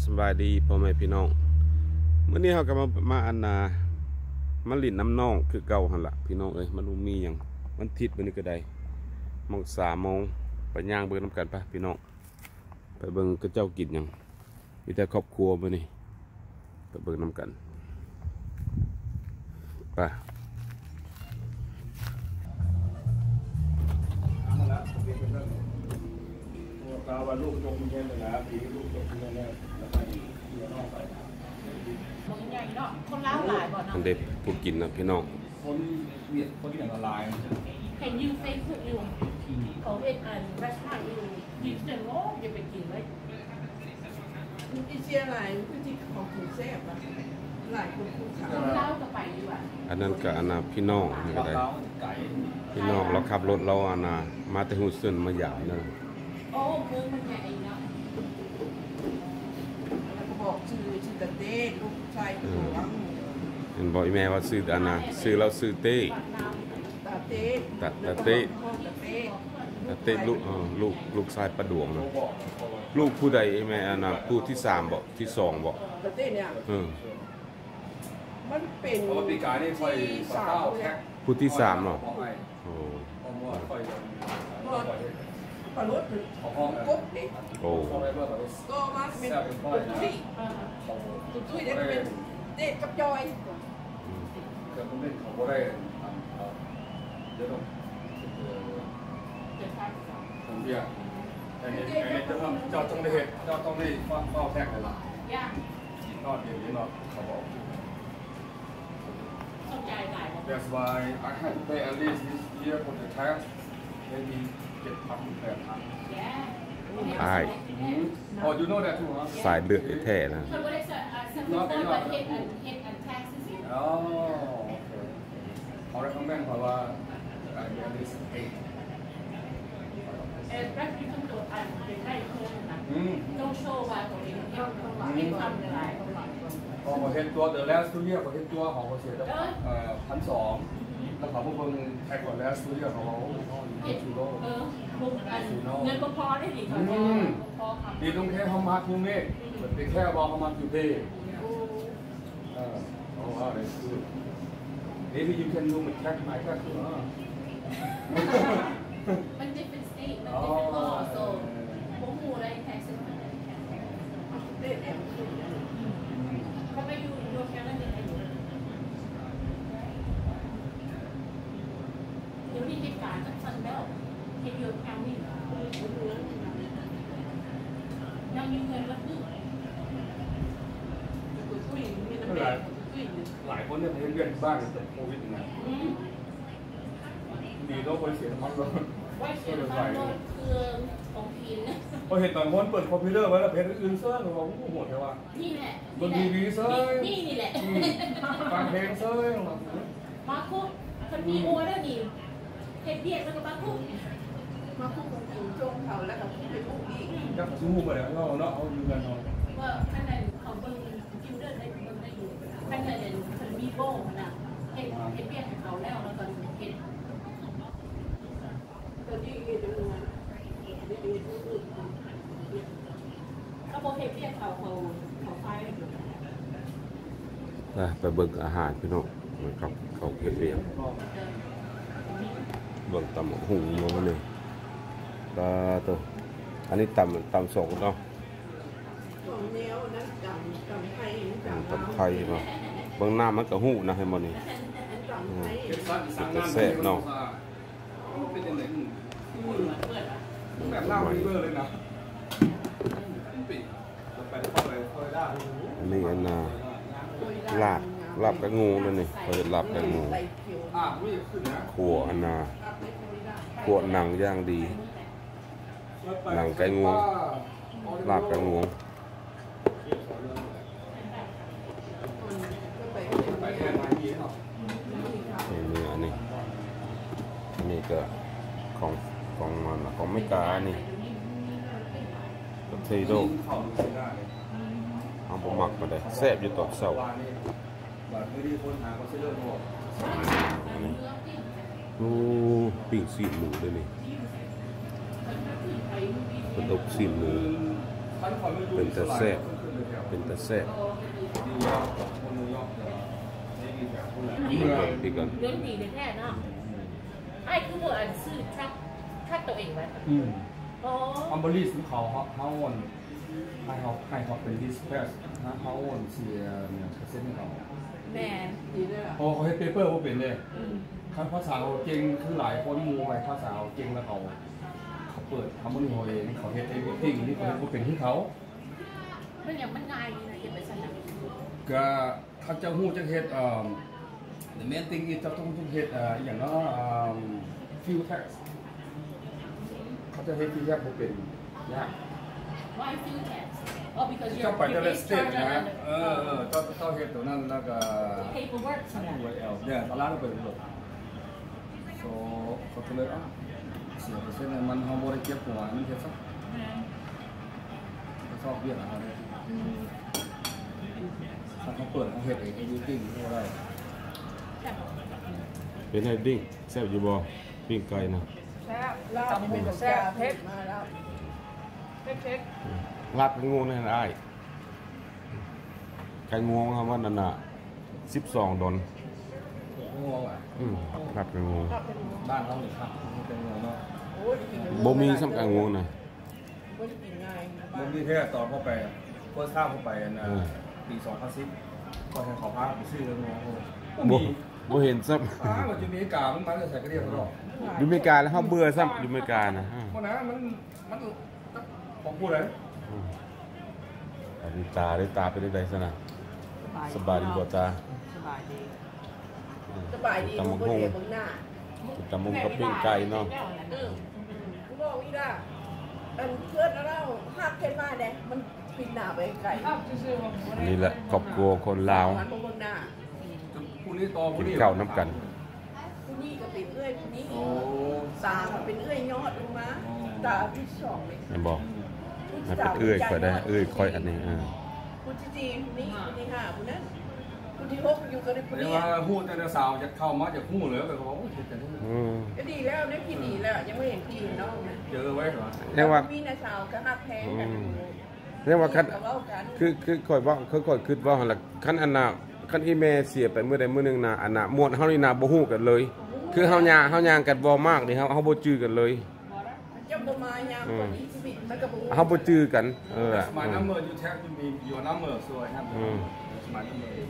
สบายดีพ่อแม่พี่น้องเมื่อนี้เขาก็มาอันมาลินน้ำน้องคือเก่าหันละพี่น้องเอ้ยมันมีอย่างมันทิศมันนี่ก็ได้มอง3 โมงไปย่างเบิ่งน้ำกันปะพี่น้องไปเบิ่งกระเจ้ากินอย่างมีแต่ครอบครัวมื่อนี้ไปเบิ่งน้ำกันไปกาว่าลูกยกเงินเลยนะปีลูกยกเงินแล้วแล้วก็เดี๋ยวนอกไปคนใหญ่เนาะคนล้าวหลายบ่เนาะอันเด็กผู้กินนะพี่น้องคนเวียดคนอย่างละลายเห็นยูเฟซบุ๊กอยู่เขาเห็นอันรัชมาอยู่ยิงเสียงโง่อย่าไปกินเลยมันกินเชียร์อะไรมันที่ของถูกแซ่บอะหลายคนพูดข่าวคนล้าวก็ไปดีกว่าอันนั้นก็อันพี่น้องนี่ก็ได้พี่น้องเราขับรถเราอันมาแต่หูเส้นมาหยาบนะโอ้เมืองมันใหญ่เนาะแล้วก็บอกชื่อตะเต้ลูกชายหลวงเห็นบอกแม่ว่าซื้ออันซื้อเราซื้อเต้ตะเต้ตะเต้ลูกชายประดวงนะลูกผู้ใดแม่อันผู้ที่3บอกที่2บอกตะเต้เนี่ยมันเป็นปีกายนี่ค่อย9แท็กผู้ที่3เนาะโอ้ปลาลดกุ๊บนี่ก็มาเป็นตุ้ยได้เป็นเด็กกับจอยเกิดมันเล่นเขาก็ได้เดี๋ยวต้องผมเบียร์อันนี้เจ้าต้องได้เห็นเจ้าต้องได้เฝ้าแท็กเลยล่ะนอดเดี๋ยวนี้นอดเขาบอก That's why I had to pay at least this year for the tax maybe 7,000-8,000 ใช่ Oh you know that too สายเลือดแท้นะ Oh okay เขาได้คอมเมนต์เพราะว่า I get at least รัฐที่ต้องตรวจอันเป็นได้โค้งนะต้องโชว์ว่าตัวเองไม่ทำอะไรพอเห็นตัวเดอะแลสตูเดียพอเห็นตัวของเขาเสีย1,200แล้วเขาพวกมึงแท็กก่อนแล้วสตูดิโอของเขาชูโร่เงินพอได้ดีเขาดีตรงแค่เขามาทุ่งนี่เป็นแค่บอกเขามาอยู่เด้อะไรคือmaybe you can do with tax my tax มัน different state มัน different law so ผมมูอะไร tax เขาไปอยู่โลแคลนั่นเองเดี๋ยวนี้เหตุการณ์ซันเบลเฮดยูแคมมิ่งยังมีเงินวัดนึงหลายคนเนี่ยเรียนบ้านจากโควิดนะดีต้องไปเสียมันเลยว่าเสียมันเลยคือของพีนนะพอเห็นตอนคนเปิดคอมพิวเตอร์ไว้แล้วเพจอื่นเซิร์ฟเราโหดใช่ป่ะนี่แหละบนทีวีเซิร์ฟนี่แหละฟังเพลงเซิร์ฟมาคุกคนมีโอ้แล้วนี่เฮ็ดเบียดมันก็มาคุกของอยู่จงเขาแล้วก็ไปพูดอีกจับซูมไปแล้วเราเนาะเอาอยู่กันเนาะว่าข้างในเขาเบิ่งฟิวเดอร์ได้อยู่ข้างในเนี่ยมันมีโบ้นะเฮ็ดเบียดให้เขาแล้วก็เฮ็ดตัวนี้เฮ็ดจังไงเขาบอกเฮ็ดเบียดเขาไฟไปเบิ่งอาหารพี่น้องนะครับเขาเฮ็ดเองเบิ่งตำหุ่งมาเลยก็ตัวอันนี้ตำส่งเนาะตำไทยเนาะเบิ่งหน้ามันก็หูนะให้มันนี่จะแซ่บเนาะแบบหน้าวิเวอร์เลยนะอันนี้อันลาบกระงูนั่นนี่เขาจะลาบกระงูขัวอันขัวหนังย่างดีหนังไก่งวงลาบไก่งวงนี่อันนี้ก็ของมันของไม่กานี่เทโดเอาบะหมักมาได้แซ่บอยู่ตอนเช้าปิ้งซีนหมูด้วยนี่กระดกซีนหมูเป็นแต่แซ่บเป็นตะแซ่บนิวยอร์กคนนิวยอร์กได้ดีแบบพวกนั้นพี่ก่อนเรื่องดีในแท้เนาะไอ้คือว่าอันซื้อทักตัวเองไว้อ๋ออัมเบอรี่ของเขาอ่อนให้เขาเป็นดิสเพสนะเขาอ่อนเสียเนี่ยเปอร์เซ็นต์ให้เขาแม่ดีเลยอ่ะพอเขาให้เปเปอร์เขาเป็นเลยขั้นภาษาเขาเก่งคือหลายคนมูไปภาษาเขาเก่งแล้วเขาเปิดทำมันเขาเองเขาเฮ็ดไอ้เวทติ้งนี่เขาเป็นที่เขามันอย่างมันง่ายนะอย่าไปสนับก็เขาจะหู้จะเฮ็ดthe main thing is จะต้องเฮ็ดอย่างนั้นfield tax เขาจะเฮ็ดfield tax เขาเป็นยาก Why field tax? Oh, because เจ้า you're ไปแต่ละ based สเตท on นะ the เจ้าเฮ็ดตัวนั้นแล้วก็ paperwork ใช่ไหมเนี่ยตลาดเราเปิดหมดโซ่เขาก็เลยเสียเปอร์เซ็นต์มันเขาบริเก็บหัวมันเฮ็ดซะชอบเบี้ยอะไรถ้าเขาเปิดเขาเฮ็ดเองยูติ้งเขาได้เป็นไฮดิ้งแซ่บอยู่บ่ปิ้งไก่นะแซ่บลาบเป็นแซ่บเพชรมาแล้วเพชรลาบไก่งวงนั่นอ้ายไก่งวงคำว่านั่นน่ะ12 ดอลงงอ่ะลาบไก่งวงบ้านเขาหรือครับเป็นงงเนาะโอ้ยกินบ่มีซ้ำไก่งวงนะบ่ได้กินง่ายมันมีแค่ตอนเข้าไปเพิ่มข้าวเข้าไปนะปี2010ก็ให้เขาพาไปซื้อแล้วงงบ่เห็นซ้มันจะมีกามันจะใส่กระเดียวตลอดำอยู่อเมริกาแล้วเฮาเบื่อซ้ำอยู่อเมริกานะเพราะนั้นมันของพูดเลยอันนี้ตาได้ตาไปได้ไดซะนะสบายดีบ่ตาสบายดีสบายดีตำบักบ่หุ่งเดี๋ยวเบิ่งหน้าตำบักหุ่งกับปิ้งไก่เนาะกูบอกอีล่ะอันเพื่อนเราหักเข็นมาเด้มันปิดหน้าไปไกลนี่แหละครอบครัวคนลาวมันบ่เบิ่งหน้าผู้นี้ต่อผู้กินนี้ข้าวน้ำกันผู้นี้ก็เป็นเอื้อยผู้นี้โอ้ตาก็เป็นเอื้อยยอดลงมาตาที่สองเลยแม่นบอกให้เป็นเอื้อยค่อยได้เอื้อยค่อยอันนี้ผู้ที่จีนผู้นี้ผู้ที่ห้าผู้นั้นผู้ที่หกอยู่กับผู้เรียกนี้ว่าหู้แต่ละสาวจะเข้ามาจะหู้เลยแต่เขาบอกว่าจะก็ดีแล้วได้กินดีแล้วยังไม่เห็นกินน้องนะเจอไว้เหรอเรียกว่ามีนาสาวก็หักแพงกันเรียกว่าคันเว้ากันคือค่อยว่าค่อยคิดว่าหั่นล่ะคันอันน่ะคันอีแม่เสียไปมื้อใดมื้อหนึงน่ะอันน่ะม่วนเฮานี่น่ะบ่ฮู้กันเลย คือเฮาย่างกันบ่มากนี่เฮาบ่จื้อกันเลยเจ้าบ่มายามกว่านี้ชีวิตมันก็บ่เฮาบ่จื้อกันสมัยน้ำเมื่ออยู่แท็กมีอยู่น้ำเมื่อสวยครับสมัยน้ำเมื่อ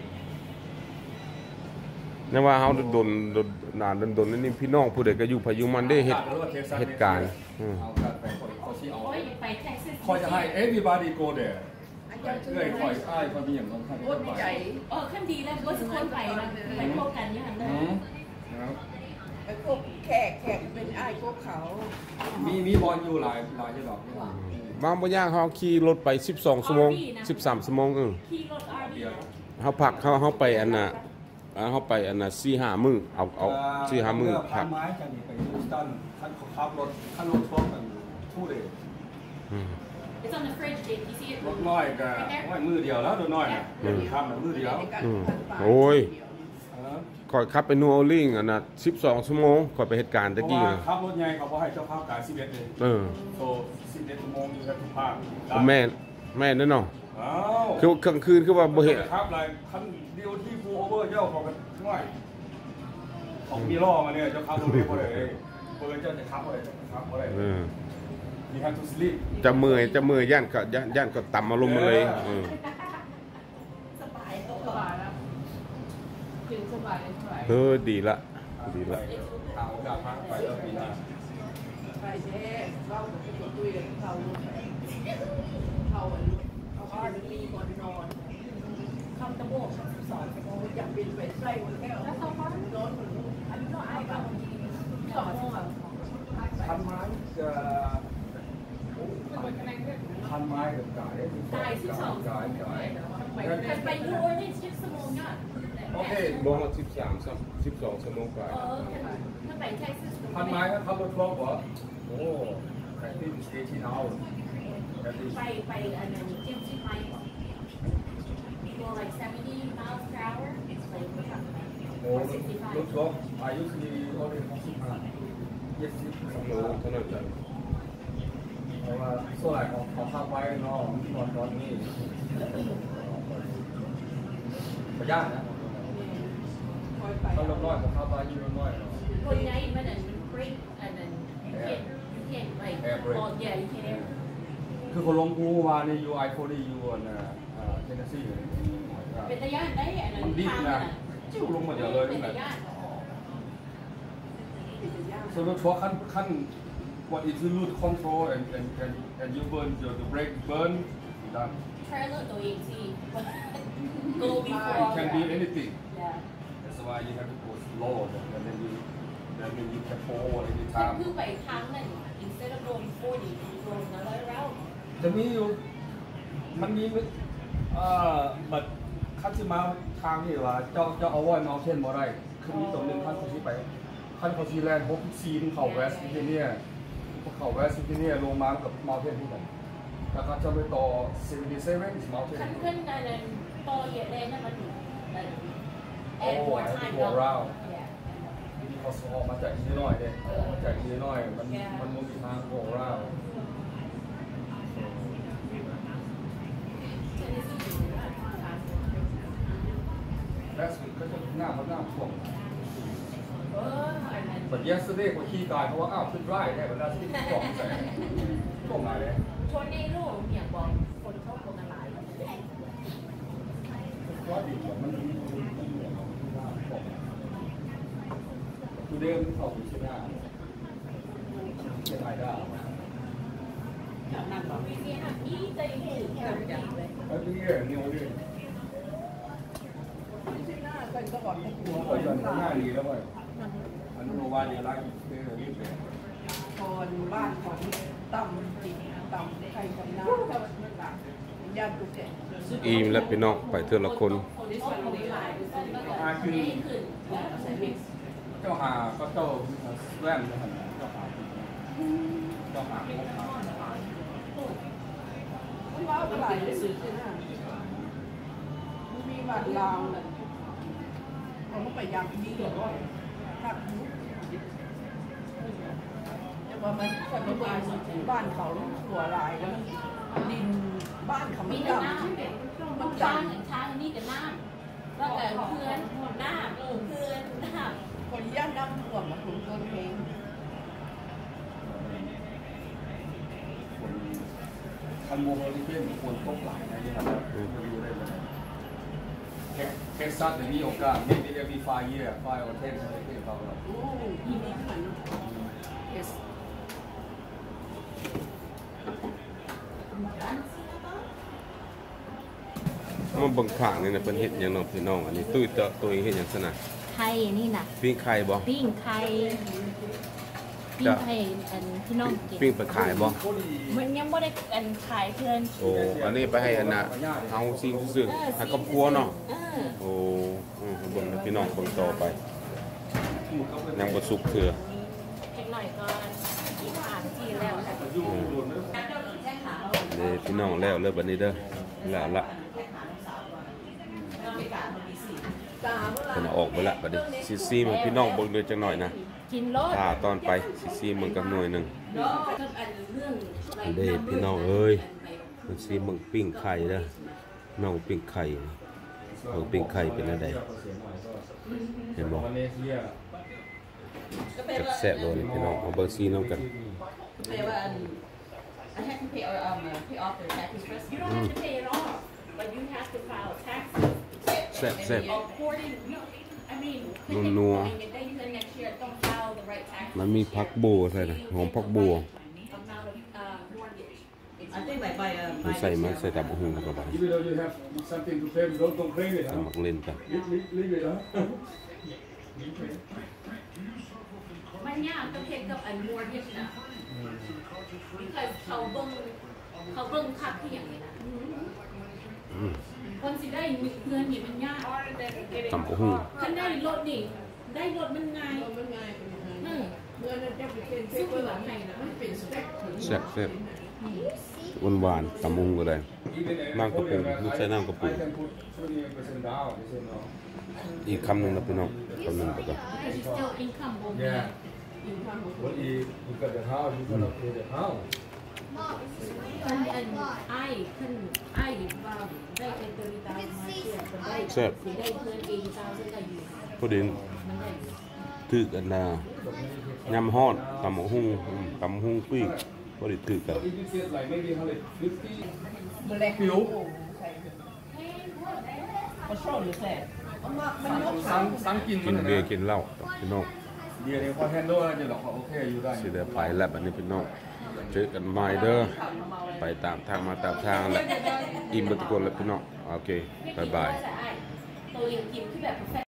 นี่ว่าเฮาโดนนานโดนนี่พี่น้องผู้ใดก็อยู่พายุมันได้เหตุการณ์เอาการไปเขาชี้เอาโอ้ยไปแท็กซี่คอยจะให้ everybody go there อันเจ้าชื่อเอ้ยคอยอ้ายคอยมีอย่างนั้นคอยโอ้มีใจขั้นดีแล้วว่าจะคนไปนะไปพบกันอย่างนั้นเลยนะครับไอ้พวกแขกเป็นอ้ายพวกเขามีบอลอยู่หลายจังหวัดบางบ่ย่างเฮาขี่รถไป12 ชั่วโมง13 ชั่วโมงขี่รถ RV เดียวเฮาพักเฮาไปอันน่ะเฮาไปอันน่ะ4-5 มื้อเอา4-5 มื้อพักไม้จะมีไปยูสตันขั้นขับรถขั้นรถทัวร์กันทู่เลย It's on the fridge, Jake. You see it? รถน้อยก็มือเดียวแล้วตัวน้อยน่ะขับมือเดียวโอ้ยข่อยขับไปนิวออร์ลีนส์อันน่ะ12 ชั่วโมงข่อยไปเหตุการณ์ตะกี้น่ะขับรถใหญ่เขาบ่ให้เจ้าภาพกาย11เลยโซ่11 ชั่วโมงอยู่กับทุกภาคแม่นั่นเนาะอ้าวคือกลางคืนคือว่าบ่เห็นครับหลายคันเดียวที่ฟูโอเวอร์เจ้าของกันน้อยของมีล้อมาเนี่ยเจ้าขับรถเร็วบ่ได้เปิดเจ้าจะขับบ่ได้ขับบ่ได้มีทางทุสลีปจะเมื่อยย่านก็ต่ำอารมณ์มาเลยสบายสบายแล้วถึงสบายดีละเอาโอกาสพักไปแล้วปีหน้าไปแท้เราไปคุยกับเขาบ้านมีก่อนนอนคำตะโบกสอนอยากเป็นไปใส่หัวแก้วแล้วเขาบ้านร้อนเหมือนอันนี้ก็ไอ้บ้างสอนแบบพันไม้จะพันไม้กับกายตาย12 กายแต่ไปยูโรนี่10 ชั่วโมงเนี่ยโอเคลงมา12 ชั่วโมงกว่าถ้าไปแท็กซี่พันไม้ก็ขับรถคล่องกว่าโอ้ใครที่สเตชันเอาไปอันนั้น70 ไมล์ go like 70 miles per hour it's like โอ้รถคล่องอายุคือโอเค65 70 เท่านั้นจ้ะเพราะว่าส่วนใหญ่ของข้าวไว้เนาะตอนนี้ประหยัดนะถ้าลดน้อยของข้าวไว้ยิ่งลดน้อยเนาะคนใหญ่มันนั่นมันบริกอันนั้นyou can't like all yeah you can't คือคนลงกูว่าใน UI โคดีอยู่นะเทนเนสซีเป็นระยะได้อันนั้นมันดิ้นทางนะน่ะจิ้วลงมาเดี๋ยวเลยเป็นแบระบยะส่วนรถชัวร์ขั้น what is you lose control and you burn your brake burn done trailer ตัวเองสิ go it before can be anything yeah that's why you have to go slow and then you can hold any ฉัน time คือไปทางนั้น instead of going 40 go another route จะมีอยู่มันมีบัดขั้นที่มาทางนี่ว่าเจ้าเอาไว้เมาเทนบ่ได้คือมีตรงนึงขั้นที่ไปขั้นเขาซีแลนด์64เขาเวสต์ที่นี่เขาเวสต์ที่นี่ลงมากับเมาเทนที่กันแล้วก็จะไปต่อ77 เมาเทนคันขึ้นอันนั้นต่อเหยียดแรงนั่นมันแอโอ้ร์พอร์ตไอ้ไทยตัวเนาะราวที่เขาออกมาจากอีน้อยเนี่ยออกมาจากอีน้อยมันมีทางโกราวและสุดก็จะหน้าท่วม But yesterday ผมขี้ตายเพราะว่าอ้าวขึ้นไร่ได้บรรดาที่ท่วมใส่ท่วมมาเลยชนในโลกเนี่ยบอกคนชอบคนอะไรว่าดีกว่ามันมีคนที่เหลือที่หน้าท่วมคือเดิมเขาอยู่ที่หน้าเป็นไอด้ามีเสียงอีใจเห็นแค่แบบเลย Every year new year ที่หน้าเป็นก็บอกให้กลัวก็ย้อนหน้าดีแล้วเว้ยอันนู้นว่าเดี๋ยวไล่เรื่อยๆไปคนบ้านของต่ำจริงต่ำใครจำหน้าถ้ามันต่างญาติกูแก่อิ่มแล้วพี่น้องไปเทื่อละคนที่ชอบคนหลายคนก็แบบขึ้นเจ้าหาก็เจ้าแว่นนะครับเจ้าหาพบหาไม่ว่าอะไรเลยสื่อที่หน้ามันมีบัตรลาวเลยเขาต้องไปยังดีเหรอถ้าแต่ว่ามันคนไม่บ้านบ้านเขาหัวลายแล้วดินบ้านเขามีไม่แต่ดำน้ำมันช้างช้างนี่กับน้ำแล้วแต่เพื่อนน้ำเพื่อนน้ำคนย่านน้ำท่วมมาถึงต้นเพลงคันโมโหที่เป็นควรตกหลายนะที่ทำให้ดูได้เลยเท็กซัสมีโอกาสมีเรียกมีไฟเยอะไฟออเทนอะไรที่เขาเราโอ้ยนี่เหมือนเอสมันเบิ่งข้างนี่นะเพิ่นเฮ็ดหยังเนาะพี่น้องอันนี้ตุ้ยเตาะตัวเองเฮ็ดหยังซะนะไข่นี่นะปิ้งไข่บ่ปิ้งไข่ปิ้งไข่อันพี่น้องกินปิ้งไปขายบ่มันยังไม่ได้อันขายเพื่อนโอ้อันนี้ไปให้อันน่ะเอาซิงซื่อๆให้ครอบครัวเนาะโอ้เบิ่งนะพี่น้องเบิ่งต่อไปยังบ่สุกเถื่ออีกหน่อยก็อีกผ่านที่แล้วค่ะเด้พี่น้องแล้วเลิกบัดนี้เด้อแล้วละตาเมื่อไหร่เพิ่นเอาออกไปละบัดนี้ซิซี่มาพี่น้องเบิ่งเด้อจักหน่อยนะกินรสถ้าตอนไปซิซี่มันกับหน่วยหนึงอันเรื่องเด้พี่น้องเอ้ยมันสิมึงปิ้งไข่เด้อน้องปิ้งไข่ปิ้งไข่เป็นอะไรเห็นบ่มาเลเซียแซ่บๆเลยพี่น้องเอาเบอร์ซีน้องกัน I had to pay pay off their taxes first. You don't have to pay it off but you have to file taxes แซ่บ according I mean นัว and then you next year don't file the right taxes มันมีผักบัวใส่นะหอมผักบัว amount of mortgage I think by มันใส่มาใส่ตับหุ่งกับไป Even though you have something to pay don't claim it ใส่หมักเล่นกัน leave it มันยากต้องเฮ็ดกับอัน mortgage นะ because เขาเบิ่งคักที่อย่างนี้นะคนสิได้เงินนี่มันยากตับหุ่งคันได้รถนี่ได้รถมันง่ายมันง่ายเป็นยังไงอืมเมื่อนั้นจะไปเป็นเพื่อนไหนนะมันเป็นสเปคถึงแซ่บๆหวานๆตับหุ่งก็ได้ น้ำกระปุกไม่ใช่น้ำกระปุก I can put 20% down they say no อีกคำหนึงนะพี่น้องคำหนึงก็ได้ because you still income บ่มี yeah อินทำของ what if you got the house you gonna pay the house ไอ้ขึ้นไอ้ว่าได้เป็นตัวตามาเชื่อคนได้สีได้เพื่อนเองตาเส้นได้อยู่พอดีมันได้ถือกันนะยำฮ้อนตำหุ่งปิ้งพอดีถือกัน If you say like maybe 150 Black Fuel. What's wrong with that? สั่งกินกินเบียร์กินเหล้ากับพี่น้องเบียร์เนี่ยพอแฮนด์ลจะหรอกโอเคอยู่ได้สิได้ไปแล้วบัดนี้พี่น้องเจอกันใหม่เด้อไปตามทางมาตามทางแหละอิ่มเบิดทุกคนแล้วพี่น้องโอเคบ๊ายบายตัวยังกินที่แบบ